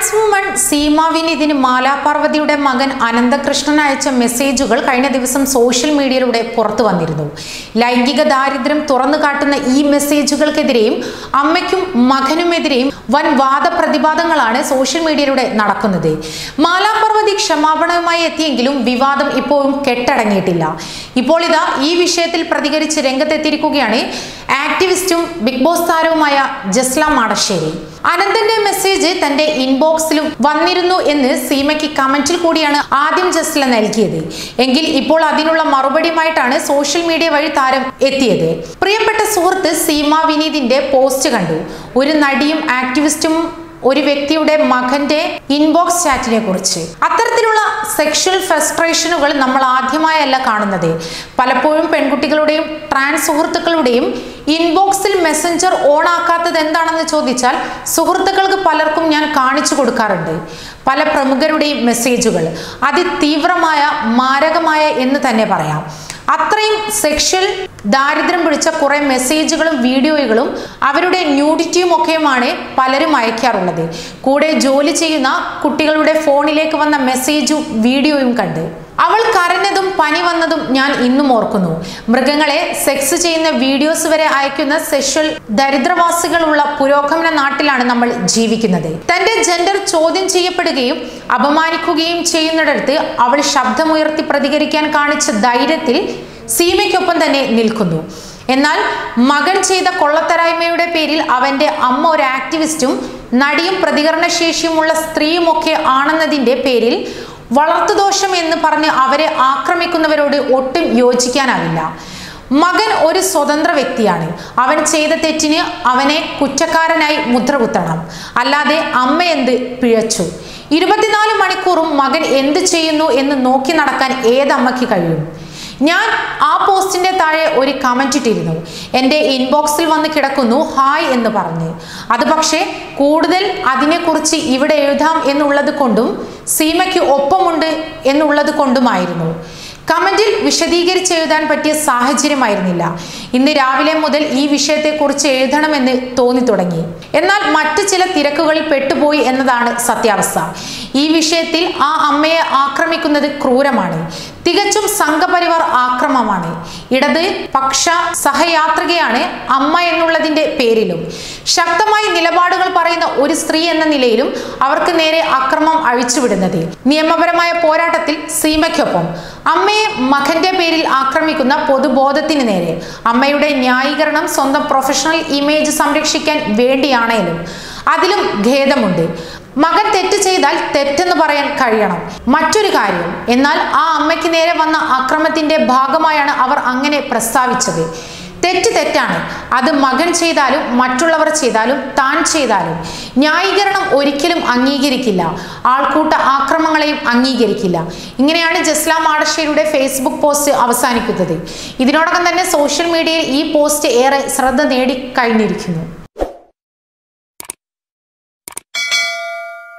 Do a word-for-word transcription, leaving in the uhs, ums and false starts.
Trans woman Seema വിനീതിന് മാലാപാർവതിയുടെ മകൻ അനന്തകൃഷ്ണൻ അയച്ച മെസ്സേജുകൾ കഴിഞ്ഞ ദിവസം സോഷ്യൽ മീഡിയയിലൂടെ പുറത്തു വന്നിരുന്നു. ലൈംഗിക ദാരിദ്ര്യം തുറന്നു കാട്ടുന്ന ഈ മെസ്സേജുകൾക്കെതിരെയും അമ്മയ്ക്കും മകനുമെതിരെയും വൻ വാദപ്രതിവാദങ്ങളാണ് സോഷ്യൽ മീഡിയയിലൂടെ നടക്കുന്നത്. മാലാപാർവതി ക്ഷമാപണവുമായി എത്തിയെങ്കിലും വിവാദം ഇപ്പോഴും കെട്ടടങ്ങിയിട്ടില്ല. ഇപ്പോൾ ഇതാ ഈ വിഷയത്തിൽ പ്രതികരിച്ച് രംഗത്തെത്തിയിരിക്കുകയാണ് ആക്ടിവിസ്റ്റും ബിഗ് ബോസ് താരവുമായ ജസ്ല മാടശ്ശേരി. അനന്തന്റെ മെസ്സേജ് തന്റെ ഇൻബോക്സിലും വന്നിരുന്നു എന്ന് സീമയ്ക്ക് കമന്റിൽ കൂടിയാണ് ആദ്യം ജസ്ല നൽകിയത്. എങ്കിൽ ഇപ്പോൾ അതിനുള്ള മറുപടിയുമായിട്ടാണ് സോഷ്യൽ മീഡിയ വഴി താരം എത്തിയത്. പ്രിയപ്പെട്ട സുഹൃത്ത് സീമ വിനീതിന്റെ പോസ്റ്റ് കണ്ടു. ഒരു നടിയും ആക്ടിവിസ്റ്റും ഒരു വ്യക്തിയുടെ മകന്റെ ഇൻബോക്സ് ചാറ്റിനെ കുറിച്ച്. അത്തരത്തിലുള്ള സെക്ഷൽ ഫ്രസ്ട്രേഷനുകൾ നമ്മൾ ആദ്യമായല്ല കാണുന്നത്. പലപ്പോഴും പെൺകുട്ടികളുടെയും ട്രാൻസ് സുഹൃത്തുക്കളുടെയും ഇൻബോക്സിൽ മെസ്സഞ്ചർ ഓൺ ആക്കാത്തത് എന്താണെന്ന് ചോദിച്ചാൽ സുഹൃത്തുക്കൾക്ക് പലർക്കും ഞാൻ കാണിച്ചു കൊടുക്കാറുണ്ട്. പല പ്രമുഖരുടെയും മെസ്സേജുകൾ അതിതീവ്രമായ മാരകമായ എന്ന് തന്നെ പറയാം. അത്രയും സെക്ഷൽ ദാരിദ്ര്യം പിടിച്ച കുറെ മെസ്സേജുകളും വീഡിയോകളും അവരുടെ ന്യൂഡിറ്റിയും ഒക്കെയുമാണ് പലരും അയക്കാറുള്ളത്. കൂടെ ജോലി ചെയ്യുന്ന കുട്ടികളുടെ ഫോണിലേക്ക് വന്ന മെസ്സേജും വീഡിയോയും കണ്ട് അവൾ കരഞ്ഞതും പനി വന്നതും ഞാൻ ഇന്നും ഓർക്കുന്നു. മൃഗങ്ങളെ സെക്സ് ചെയ്യുന്ന വീഡിയോസ് വരെ അയക്കുന്ന സെക്ഷൽ ദരിദ്രവാസികളുള്ള പുരോഗമന നാട്ടിലാണ് നമ്മൾ ജീവിക്കുന്നത്. തന്റെ ജെൻഡർ ചോദ്യം ചെയ്യപ്പെടുകയും അപമാനിക്കുകയും ചെയ്യുന്നിടത്ത് അവൾ ശബ്ദമുയർത്തി പ്രതികരിക്കാൻ കാണിച്ച ധൈര്യത്തിൽ സീമയ്ക്കൊപ്പം തന്നെ നിൽക്കുന്നു. എന്നാൽ മകൻ ചെയ്ത കൊള്ളത്തരായ്മയുടെ പേരിൽ അവന്റെ അമ്മ ഒരു ആക്ടിവിസ്റ്റും നടിയും പ്രതികരണശേഷിയുമുള്ള സ്ത്രീയുമൊക്കെ ആണെന്നതിന്റെ പേരിൽ വളർത്തുദോഷം എന്ന് പറഞ്ഞ് അവരെ ആക്രമിക്കുന്നവരോട് ഒട്ടും യോജിക്കാനാവില്ല. മകൻ ഒരു സ്വതന്ത്ര വ്യക്തിയാണ്. അവൻ ചെയ്ത തെറ്റിന് അവനെ കുറ്റക്കാരനായി മുദ്രകുത്തണം. അല്ലാതെ അമ്മ എന്ത് പിഴച്ചു? ഇരുപത്തിനാല് മണിക്കൂറും മകൻ എന്ത് ചെയ്യുന്നു എന്ന് നോക്കി നടക്കാൻ ഏതമ്മയ്ക്ക് കഴിയും? ഞാൻ ആ പോസ്റ്റിന്റെ താഴെ ഒരു കമന്റ് ഇട്ടിരുന്നു. എൻ്റെ ഇൻബോക്സിൽ വന്ന് കിടക്കുന്നു ഹായ് എന്ന് പറഞ്ഞ്. അത് പക്ഷേ കൂടുതൽ അതിനെക്കുറിച്ച് ഇവിടെ എഴുതാം എന്നുള്ളത് കൊണ്ടും സീമയ്ക്ക് ഒപ്പമുണ്ട് എന്നുള്ളത് കൊണ്ടുമായിരുന്നു. കമന്റിൽ വിശദീകരിച്ച് എഴുതാൻ പറ്റിയ സാഹചര്യമായിരുന്നില്ല. ഇന്ന് രാവിലെ മുതൽ ഈ വിഷയത്തെക്കുറിച്ച് എഴുതണമെന്ന് തോന്നി തുടങ്ങി. എന്നാൽ മറ്റു ചില തിരക്കുകളിൽ പെട്ടുപോയി എന്നതാണ് സത്യാവസ്ഥ. ഈ വിഷയത്തിൽ ആ അമ്മയെ ആക്രമിക്കുന്നത് ക്രൂരമാണ്. തികച്ചും സംഘപരിവാർ ആക്രമമാണ്. ഇടത് പക്ഷ സഹയാത്രികയാണ് അമ്മ എന്നുള്ളതിന്റെ പേരിലും ശക്തമായി നിലപാടുകൾ പറയുന്ന ഒരു സ്ത്രീ എന്ന നിലയിലും അവർക്ക് നേരെ അക്രമം അഴിച്ചുവിടുന്നത്. നിയമപരമായ പോരാട്ടത്തിൽ സീമയ്ക്കൊപ്പം അമ്മയെ മകന്റെ പേരിൽ ആക്രമിക്കുന്ന പൊതുബോധത്തിന് നേരെ അമ്മയുടെ ന്യായീകരണം സ്വന്തം പ്രൊഫഷണൽ ഇമേജ് സംരക്ഷിക്കാൻ വേണ്ടിയാണേലും അതിലും ഖേദമുണ്ട്. മകൻ തെറ്റ് ചെയ്താൽ തെറ്റെന്ന് പറയാൻ കഴിയണം. മറ്റൊരു കാര്യം, എന്നാൽ ആ അമ്മയ്ക്ക് നേരെ വന്ന അക്രമത്തിന്റെ ഭാഗമായാണ് അവർ അങ്ങനെ പ്രസ്താവിച്ചത്. തെറ്റ് തെറ്റാണ്. അത് മകൻ ചെയ്താലും മറ്റുള്ളവർ ചെയ്താലും താൻ ചെയ്താലും ന്യായീകരണം ഒരിക്കലും അംഗീകരിക്കില്ല. ആൾക്കൂട്ട ആക്രമങ്ങളെയും അംഗീകരിക്കില്ല. ഇങ്ങനെയാണ് ജസ്ല മാടശ്ശേരിയുടെ ഫേസ്ബുക്ക് പോസ്റ്റ് അവസാനിക്കുന്നത്. ഇതിനോടകം തന്നെ സോഷ്യൽ മീഡിയയിൽ ഈ പോസ്റ്റ് ഏറെ ശ്രദ്ധ നേടിക്കഴിഞ്ഞിരിക്കുന്നു.